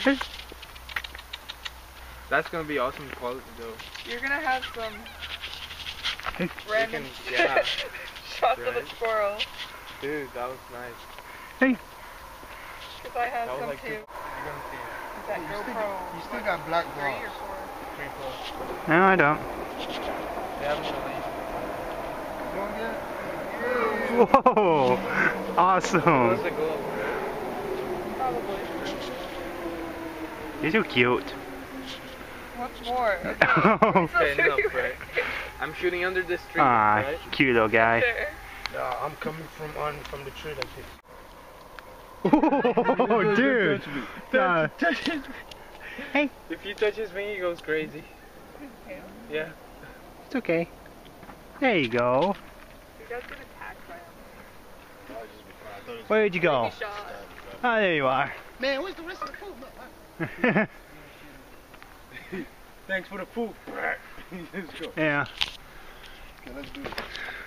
That's gonna be awesome quality though. You're gonna have some We random can- yeah. shots of a Right? squirrel. Dude, that was nice. Because I have That was some like too. You're gonna see it. Is that GoPro? You still got black 3 or balls. 4? 3+. No, I don't. They haven't released. Whoa! Awesome! What's the goal? Probably. You're so cute. What's more? Okay, enough, right? I'm shooting under this tree, Ah, right? cute little guy. Sure. Yeah, I'm coming from the tree like this. Oh, dude! Touch his Hey. If you touch his wing, he goes crazy. Yeah. It's okay. There you go. You guys get attacked by him. Where'd you go? He shot. Ah, there you are. Man, where's the rest of the food? Thanks for the food. Let's go. Yeah. Okay, let's do it.